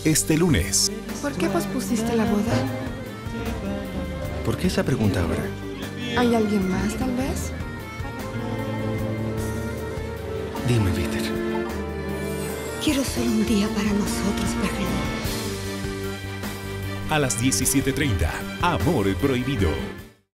este lunes. ¿Por qué pospusiste la boda? ¿Por qué esa pregunta ahora? ¿Hay alguien más, tal vez? Dime, Peter. Quiero solo un día para nosotros, Berlín. A las 17:30, Amor Prohibido.